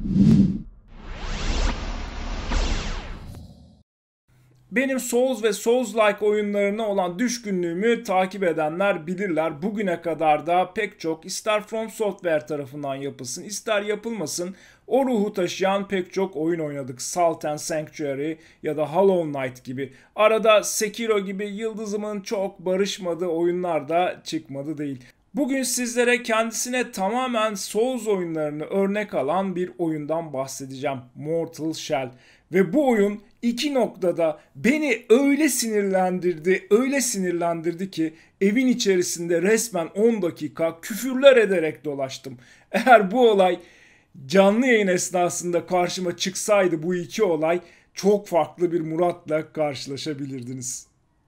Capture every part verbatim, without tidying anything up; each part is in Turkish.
Benim Souls ve Souls-like oyunlarına olan düşkünlüğümü takip edenler bilirler. Bugüne kadar da pek çok ister From Software tarafından yapılsın ister yapılmasın o ruhu taşıyan pek çok oyun oynadık. Salt and Sanctuary ya da Hollow Knight gibi. Arada Sekiro gibi yıldızımın çok barışmadığı oyunlar da çıkmadı değil. Bugün sizlere kendisine tamamen Souls oyunlarını örnek alan bir oyundan bahsedeceğim. Mortal Shell. Ve bu oyun iki noktada beni öyle sinirlendirdi, öyle sinirlendirdi ki evin içerisinde resmen on dakika küfürler ederek dolaştım. Eğer bu olay canlı yayın esnasında karşıma çıksaydı bu iki olay çok farklı bir Murat'la karşılaşabilirdiniz.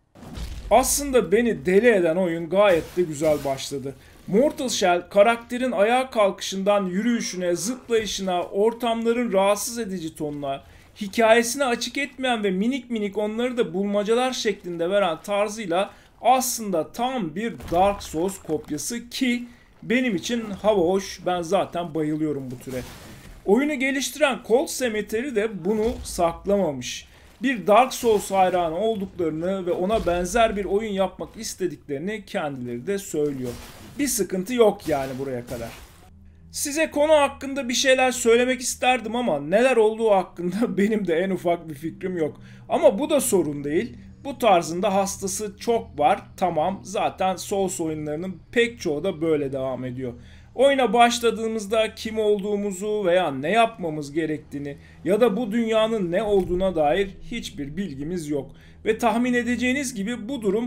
Aslında beni deli eden oyun gayet de güzel başladı. Mortal Shell karakterin ayağa kalkışından yürüyüşüne, zıplayışına, ortamların rahatsız edici tonuna, hikayesini açık etmeyen ve minik minik onları da bulmacalar şeklinde veren tarzıyla aslında tam bir Dark Souls kopyası ki benim için hava hoş, ben zaten bayılıyorum bu türe. Oyunu geliştiren Cold Cemetery de bunu saklamamış. Bir Dark Souls hayranı olduklarını ve ona benzer bir oyun yapmak istediklerini kendileri de söylüyor. Bir sıkıntı yok yani buraya kadar. Size konu hakkında bir şeyler söylemek isterdim ama neler olduğu hakkında benim de en ufak bir fikrim yok. Ama bu da sorun değil. Bu tarzında hastası çok var. Tamam, zaten Souls oyunlarının pek çoğu da böyle devam ediyor. Oyuna başladığımızda kim olduğumuzu veya ne yapmamız gerektiğini ya da bu dünyanın ne olduğuna dair hiçbir bilgimiz yok. Ve tahmin edeceğiniz gibi bu durum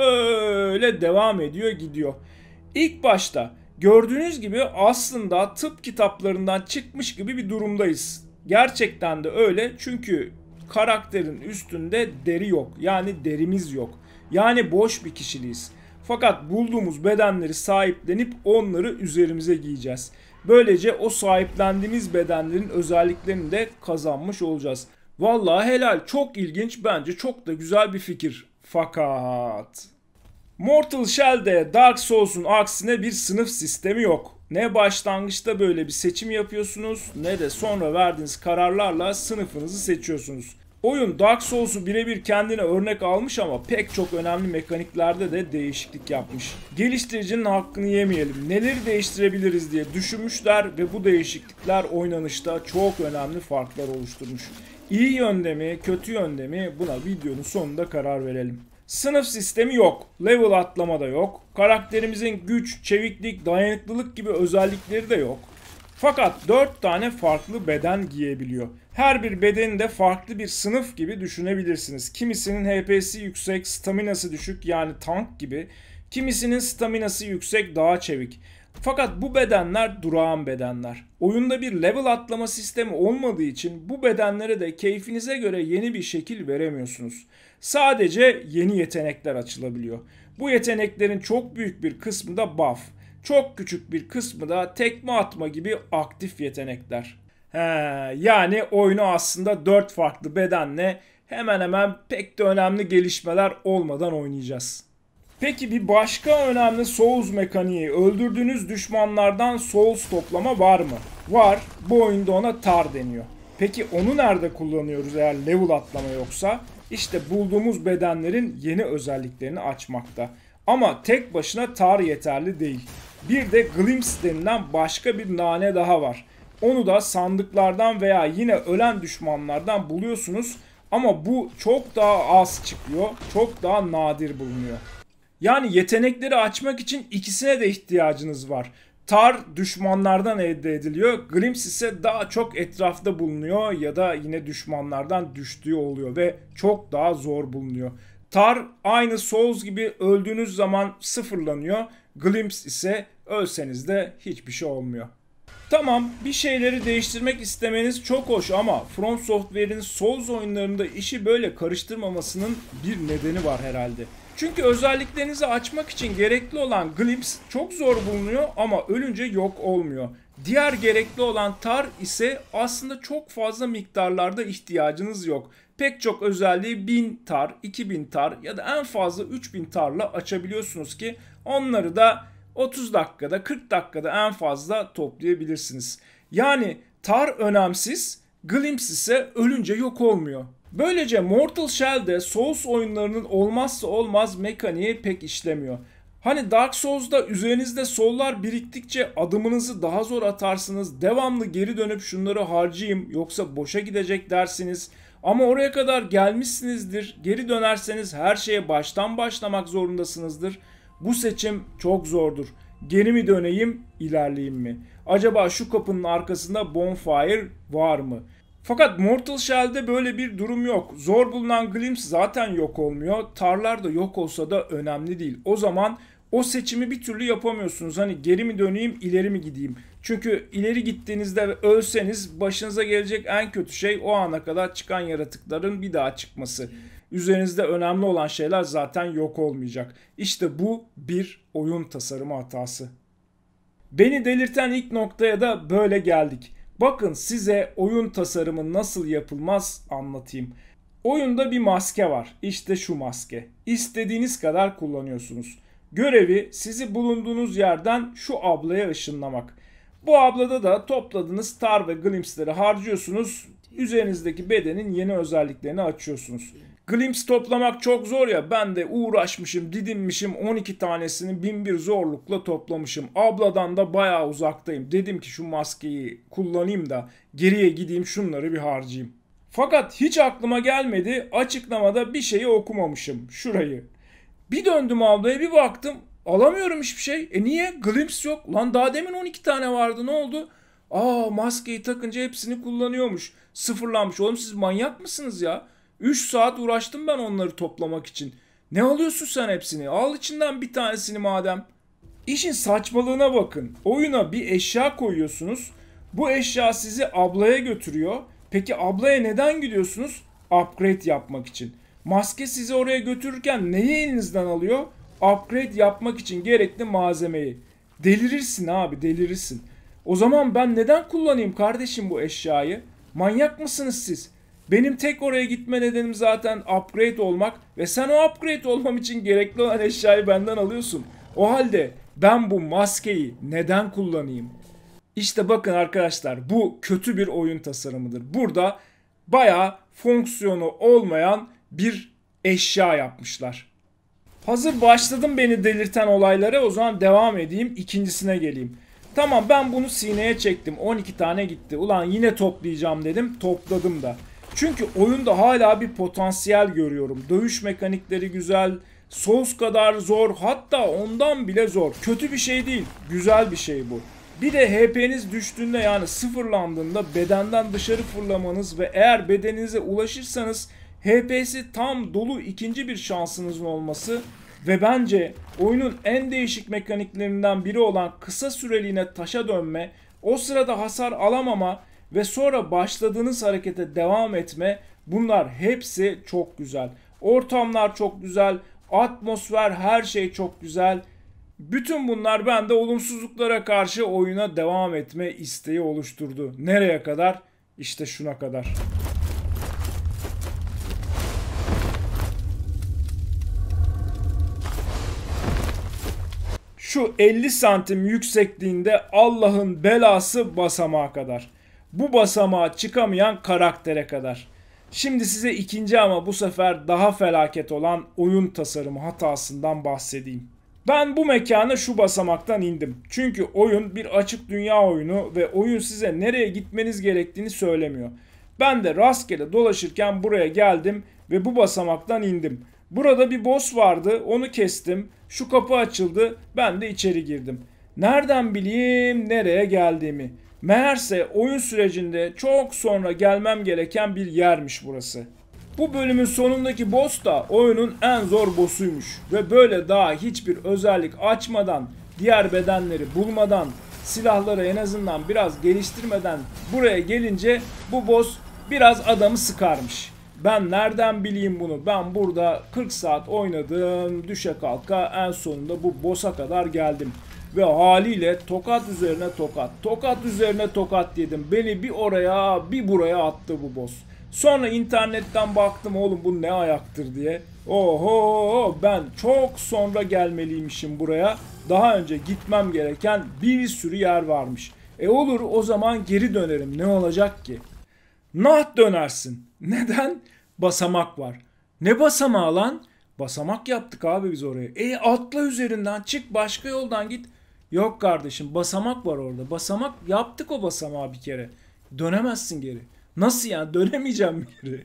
böyle devam ediyor gidiyor. İlk başta gördüğünüz gibi aslında tıp kitaplarından çıkmış gibi bir durumdayız. Gerçekten de öyle çünkü karakterin üstünde deri yok. Yani derimiz yok. Yani boş bir kişiliğiz. Fakat bulduğumuz bedenleri sahiplenip onları üzerimize giyeceğiz. Böylece o sahiplendiğimiz bedenlerin özelliklerini de kazanmış olacağız. Vallahi helal, çok ilginç, bence çok da güzel bir fikir. Fakat Mortal Shell'de Dark Souls'un aksine bir sınıf sistemi yok. Ne başlangıçta böyle bir seçim yapıyorsunuz ne de sonra verdiğiniz kararlarla sınıfınızı seçiyorsunuz. Oyun Dark Souls'u birebir kendine örnek almış ama pek çok önemli mekaniklerde de değişiklik yapmış. Geliştiricinin hakkını yemeyelim. Neleri değiştirebiliriz diye düşünmüşler ve bu değişiklikler oynanışta çok önemli farklar oluşturmuş. İyi yönde mi, kötü yönde mi, buna videonun sonunda karar verelim. Sınıf sistemi yok. Level atlama da yok. Karakterimizin güç, çeviklik, dayanıklılık gibi özellikleri de yok. Fakat dört tane farklı beden giyebiliyor. Her bir bedeni de farklı bir sınıf gibi düşünebilirsiniz. Kimisinin H P'si yüksek, staminası düşük yani tank gibi. Kimisinin staminası yüksek, daha çevik. Fakat bu bedenler durağan bedenler. Oyunda bir level atlama sistemi olmadığı için bu bedenlere de keyfinize göre yeni bir şekil veremiyorsunuz. Sadece yeni yetenekler açılabiliyor. Bu yeteneklerin çok büyük bir kısmı da buff. Çok küçük bir kısmı da tekme atma gibi aktif yetenekler. He, yani oyunu aslında dört farklı bedenle hemen hemen pek de önemli gelişmeler olmadan oynayacağız. Peki bir başka önemli Souls mekaniği, öldürdüğünüz düşmanlardan Souls toplama var mı? Var. Bu oyunda ona tar deniyor. Peki onu nerede kullanıyoruz eğer level atlama yoksa? İşte bulduğumuz bedenlerin yeni özelliklerini açmakta. Ama tek başına tar yeterli değil. Bir de glimpse denilen başka bir nane daha var. Onu da sandıklardan veya yine ölen düşmanlardan buluyorsunuz. Ama bu çok daha az çıkıyor, çok daha nadir bulunuyor. Yani yetenekleri açmak için ikisine de ihtiyacınız var. Tar düşmanlardan elde ediliyor. Glimpse ise daha çok etrafta bulunuyor ya da yine düşmanlardan düştüğü oluyor ve çok daha zor bulunuyor. Tar aynı Souls gibi öldüğünüz zaman sıfırlanıyor. Glimpse ise ölseniz de hiçbir şey olmuyor. Tamam, bir şeyleri değiştirmek istemeniz çok hoş ama From Software'in Souls oyunlarında işi böyle karıştırmamasının bir nedeni var herhalde. Çünkü özelliklerinizi açmak için gerekli olan Glimpse çok zor bulunuyor ama ölünce yok olmuyor. Diğer gerekli olan tar ise aslında çok fazla miktarlarda ihtiyacınız yok. Pek çok özelliği bin tar, iki bin tar ya da en fazla üç bin tarla açabiliyorsunuz ki onları da otuz dakikada, kırk dakikada en fazla toplayabilirsiniz. Yani Tar önemsiz, Glimpse ise ölünce yok olmuyor. Böylece Mortal Shell'de Souls oyunlarının olmazsa olmaz mekaniği pek işlemiyor. Hani Dark Souls'da üzerinizde soul'lar biriktikçe adımınızı daha zor atarsınız. Devamlı geri dönüp şunları harcayayım yoksa boşa gidecek dersiniz. Ama oraya kadar gelmişsinizdir. Geri dönerseniz her şeye baştan başlamak zorundasınızdır. Bu seçim çok zordur. Geri mi döneyim, ilerleyeyim mi? Acaba şu kapının arkasında bonfire var mı? Fakat Mortal Shell'de böyle bir durum yok. Zor bulunan Glimpse zaten yok olmuyor. Tarlar da yok olsa da önemli değil. O zaman o seçimi bir türlü yapamıyorsunuz. Hani geri mi döneyim, ileri mi gideyim? Çünkü ileri gittiğinizde ve ölseniz başınıza gelecek en kötü şey o ana kadar çıkan yaratıkların bir daha çıkması. Üzerinizde önemli olan şeyler zaten yok olmayacak. İşte bu bir oyun tasarımı hatası. Beni delirten ilk noktaya da böyle geldik. Bakın size oyun tasarımı nasıl yapılmaz anlatayım. Oyunda bir maske var. İşte şu maske. İstediğiniz kadar kullanıyorsunuz. Görevi sizi bulunduğunuz yerden şu ablaya ışınlamak. Bu ablada da topladığınız tar ve glimpse'leri harcıyorsunuz. Üzerinizdeki bedenin yeni özelliklerini açıyorsunuz. Glimpse toplamak çok zor ya, ben de uğraşmışım, didinmişim, on iki tanesini bin bir zorlukla toplamışım. Abladan da bayağı uzaktayım. Dedim ki şu maskeyi kullanayım da geriye gideyim şunları bir harcayayım. Fakat hiç aklıma gelmedi, açıklamada bir şeyi okumamışım, şurayı. Bir döndüm ablaya, bir baktım alamıyorum hiçbir şey. E niye? Glimpse yok. Lan daha demin on iki tane vardı, ne oldu? Aa, maskeyi takınca hepsini kullanıyormuş. Sıfırlanmış. Oğlum siz manyak mısınız ya? üç saat uğraştım ben onları toplamak için. Ne alıyorsun sen hepsini? Al içinden bir tanesini madem. İşin saçmalığına bakın. Oyuna bir eşya koyuyorsunuz. Bu eşya sizi ablaya götürüyor. Peki ablaya neden gidiyorsunuz? Upgrade yapmak için. Maske sizi oraya götürürken neyi elinizden alıyor? Upgrade yapmak için gerekli malzemeyi. Delirirsin abi, delirirsin. O zaman ben neden kullanayım kardeşim bu eşyayı? Manyak mısınız siz? Benim tek oraya gitme nedenim zaten upgrade olmak ve sen o upgrade olmam için gerekli olan eşyayı benden alıyorsun. O halde ben bu maskeyi neden kullanayım? İşte bakın arkadaşlar, bu kötü bir oyun tasarımıdır. Burada bayağı fonksiyonu olmayan bir eşya yapmışlar. Hazır başladım beni delirten olaylara, o zaman devam edeyim, ikincisine geleyim. Tamam, ben bunu sineye çektim, on iki tane gitti. Ulan yine toplayacağım dedim, topladım da. Çünkü oyunda hala bir potansiyel görüyorum. Dövüş mekanikleri güzel, Souls kadar zor, hatta ondan bile zor. Kötü bir şey değil, güzel bir şey bu. Bir de H P'niz düştüğünde, yani sıfırlandığında bedenden dışarı fırlamanız ve eğer bedeninize ulaşırsanız H P'si tam dolu ikinci bir şansınızın olması ve bence oyunun en değişik mekaniklerinden biri olan kısa süreliğine taşa dönme, o sırada hasar alamama ve sonra başladığınız harekete devam etme, bunlar hepsi çok güzel. Ortamlar çok güzel, atmosfer, her şey çok güzel. Bütün bunlar bende olumsuzluklara karşı oyuna devam etme isteği oluşturdu. Nereye kadar? İşte şuna kadar. Şu elli santim yüksekliğinde Allah'ın belası basamağa kadar. Bu basamağa çıkamayan karaktere kadar. Şimdi size ikinci ama bu sefer daha felaket olan oyun tasarımı hatasından bahsedeyim. Ben bu mekana şu basamaktan indim. Çünkü oyun bir açık dünya oyunu ve oyun size nereye gitmeniz gerektiğini söylemiyor. Ben de rastgele dolaşırken buraya geldim ve bu basamaktan indim. Burada bir boss vardı, onu kestim. Şu kapı açıldı, ben de içeri girdim. Nereden bileyim nereye geldiğimi? Meğerse oyun sürecinde çok sonra gelmem gereken bir yermiş burası. Bu bölümün sonundaki boss da oyunun en zor boss'uymuş. Ve böyle daha hiçbir özellik açmadan, diğer bedenleri bulmadan, silahları en azından biraz geliştirmeden buraya gelince bu boss biraz adamı sıkarmış. Ben nereden bileyim bunu? Ben burada kırk saat oynadım, düşe kalka en sonunda bu boss'a kadar geldim. Ve haliyle tokat üzerine tokat, tokat üzerine tokat yedim. Beni bir oraya bir buraya attı bu boss. Sonra internetten baktım, oğlum bu ne ayaktır diye. Oho, ben çok sonra gelmeliymişim buraya. Daha önce gitmem gereken bir sürü yer varmış. E olur, o zaman geri dönerim. Ne olacak ki? Nah dönersin. Neden? Basamak var. Ne basamağı lan? Basamak yaptık abi biz oraya. E atla üzerinden, çık başka yoldan git. Yok kardeşim, basamak var orada. Basamak yaptık, o basamağı bir kere. Dönemezsin geri. Nasıl yani, dönemeyeceğim geri.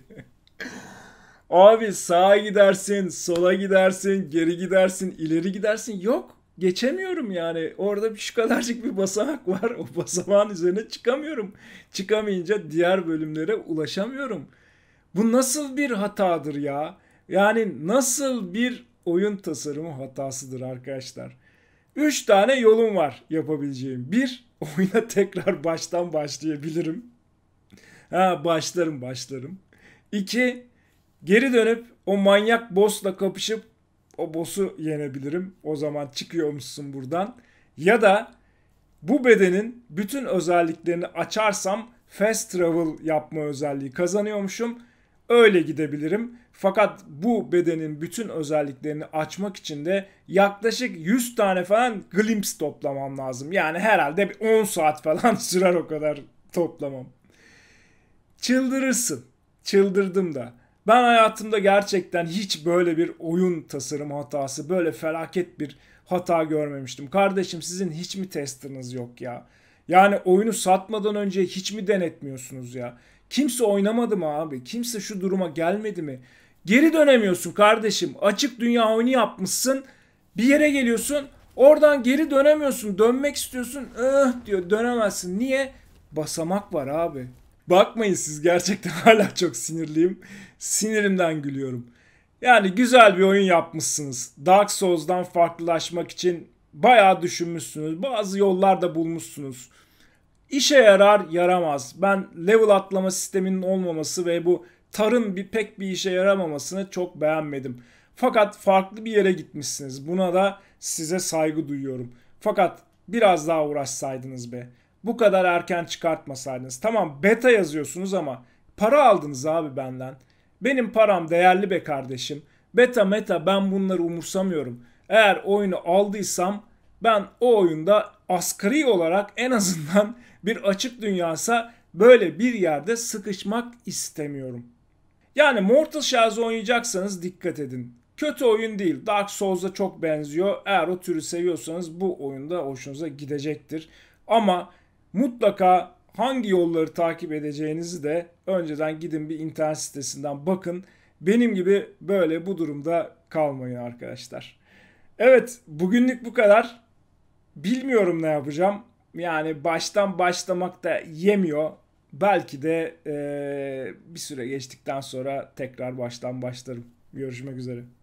Abi sağa gidersin, sola gidersin, geri gidersin, ileri gidersin. Yok. Geçemiyorum yani. Orada şu kadarcık bir basamak var. O basamağın üzerine çıkamıyorum. Çıkamayınca diğer bölümlere ulaşamıyorum. Bu nasıl bir hatadır ya? Yani nasıl bir oyun tasarımı hatasıdır arkadaşlar? Üç tane yolum var yapabileceğim. Bir, oyuna tekrar baştan başlayabilirim. Ha, başlarım başlarım. İki, geri dönüp o manyak boss'la kapışıp o boss'u yenebilirim. O zaman çıkıyormuşsun buradan. Ya da bu bedenin bütün özelliklerini açarsam fast travel yapma özelliği kazanıyormuşum. Öyle gidebilirim. Fakat bu bedenin bütün özelliklerini açmak için de yaklaşık yüz tane falan glimpse toplamam lazım. Yani herhalde bir on saat falan sürer o kadar toplamam. Çıldırırsın. Çıldırdım da. Ben hayatımda gerçekten hiç böyle bir oyun tasarım hatası, böyle felaket bir hata görmemiştim. Kardeşim, sizin hiç mi testerınız yok ya? Yani oyunu satmadan önce hiç mi denetmiyorsunuz ya? Kimse oynamadı mı abi? Kimse şu duruma gelmedi mi? Geri dönemiyorsun kardeşim. Açık dünya oyunu yapmışsın. Bir yere geliyorsun. Oradan geri dönemiyorsun. Dönmek istiyorsun. Ih diyor, dönemezsin. Niye? Basamak var abi. Bakmayın, siz gerçekten hala çok sinirliyim. Sinirimden gülüyorum. Yani güzel bir oyun yapmışsınız. Dark Souls'dan farklılaşmak için bayağı düşünmüşsünüz. Bazı yollar da bulmuşsunuz. İşe yarar yaramaz. Ben level atlama sisteminin olmaması ve bu tarın bir pek bir işe yaramamasını çok beğenmedim. Fakat farklı bir yere gitmişsiniz. Buna da size saygı duyuyorum. Fakat biraz daha uğraşsaydınız be. Bu kadar erken çıkartmasaydınız. Tamam, beta yazıyorsunuz ama para aldınız abi benden. Benim param değerli be kardeşim. Beta meta, ben bunları umursamıyorum. Eğer oyunu aldıysam ben o oyunda asgari olarak en azından bir açık dünyasa böyle bir yerde sıkışmak istemiyorum. Yani Mortal Shells'ı oynayacaksanız dikkat edin. Kötü oyun değil. Dark Souls'a çok benziyor. Eğer o türü seviyorsanız bu oyunda hoşunuza gidecektir. Ama mutlaka hangi yolları takip edeceğinizi de önceden gidin bir internet sitesinden bakın. Benim gibi böyle bu durumda kalmayın arkadaşlar. Evet, bugünlük bu kadar. Bilmiyorum ne yapacağım. Yani baştan başlamak da yemiyor. Belki de eee, bir süre geçtikten sonra tekrar baştan başlarım. Görüşmek üzere.